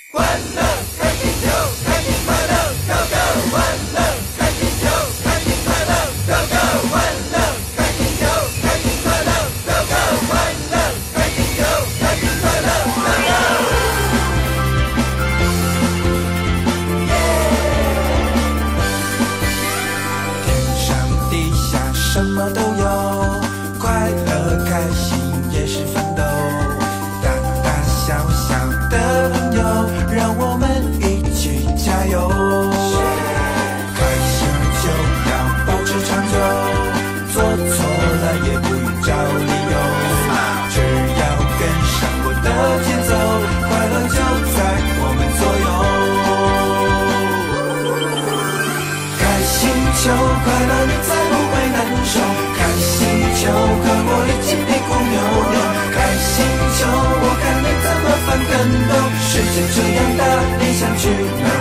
欢乐开心就开心快乐 Go Go 欢乐开心就开心快乐 Go Go 欢乐开心就开心快乐 Go Go 欢乐开心就开心快乐 Go Go 天上地下什么都有，快乐开心也是奋斗，大大小小的朋友，让我们一起加油。开心就要保持长久，做错了也不用找理由，只要跟上我的节奏，快乐就在我们左右。开心就快乐，你才不会难受，开心就和我一起屁股扭扭，开心就我看你怎么翻跟斗，世界这样大，你想去哪